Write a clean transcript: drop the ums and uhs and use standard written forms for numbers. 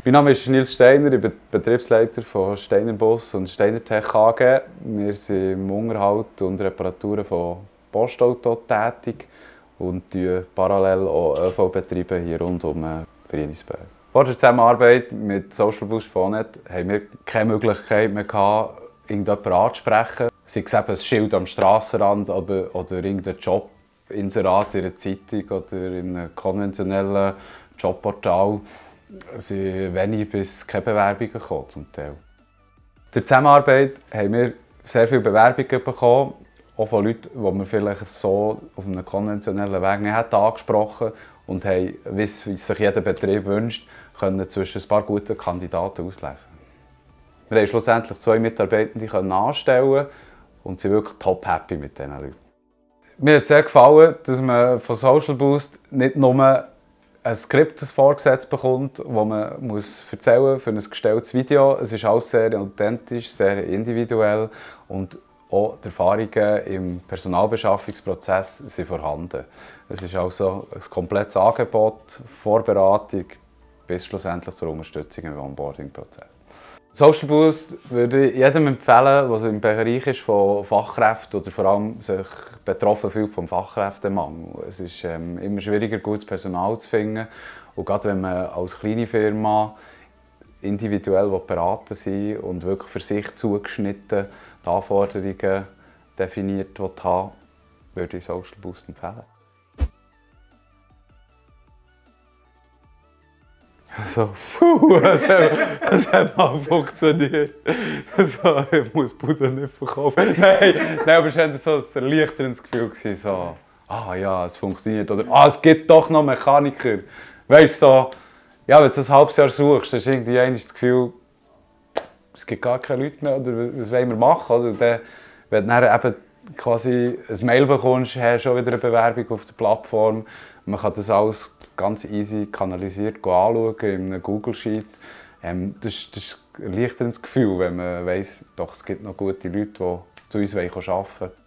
Mein Name ist Nils Steiner, ich bin Betriebsleiter von Steiner Bus und Steiner Tech AG. Wir sind im Unterhalt und Reparaturen von Postautos tätig und parallel auch ÖV-Betriebe hier rund um Frienisberg. Vor der Zusammenarbeit mit Social Bus Fonet haben wir keine Möglichkeit mehr gehabt, irgendjemanden anzusprechen. Sei es eben ein Schild am Strassenrand oder irgendein Jobinserat in einer Zeitung oder in einem konventionellen Jobportal. Es sind wenig bis keine Bewerbungen gekommen, zum Teil. Durch die Zusammenarbeit haben wir sehr viele Bewerbungen bekommen, auch von Leuten, die wir vielleicht so auf einem konventionellen Weg nicht angesprochen hätten und haben, wie sich jeder Betrieb wünscht, können zwischen ein paar guten Kandidaten auslesen. Wir haben schlussendlich 2 Mitarbeitende anstellen und sind wirklich top happy mit diesen Leuten. Mir hat sehr gefallen, dass man von Social Boost nicht nur ein Skript vorgesetzt bekommt, das man erzählen muss für ein gestelltes Video. Es ist alles sehr authentisch, sehr individuell und auch die Erfahrungen im Personalbeschaffungsprozess sind vorhanden. Es ist also ein komplettes Angebot, Vorberatung bis schlussendlich zur Unterstützung im Onboarding-Prozess. Social Boost würde ich jedem empfehlen, der im Bereich ist von Fachkräften oder vor allem sich betroffen fühlt vom Fachkräftemangel. Es ist immer schwieriger, gutes Personal zu finden. Und gerade wenn man als kleine Firma individuell beraten sein und wirklich für sich zugeschnitten die Anforderungen definiert haben, würde ich Social Boost empfehlen. Also, das hat mal funktioniert. Also, ich muss die Bude nicht verkaufen. Nein, aber es war so ein erleichterndes Gefühl. So, ah ja, es funktioniert. Oder es gibt doch noch Mechaniker. Weißt du, so, ja, wenn du ein halbes Jahr suchst, hast du irgendwie das Gefühl, es gibt gar keine Leute mehr. Oder was wollen wir machen? Oder dann, wenn du dann eben quasi ein Mail bekommst, hast du schon wieder eine Bewerbung auf der Plattform. Man kann das alles ganz easy kanalisiert anschauen in einem Google Sheet. Das ist ein erleichterndes Gefühl, wenn man weiss, doch, es gibt noch gute Leute, die zu uns arbeiten wollen.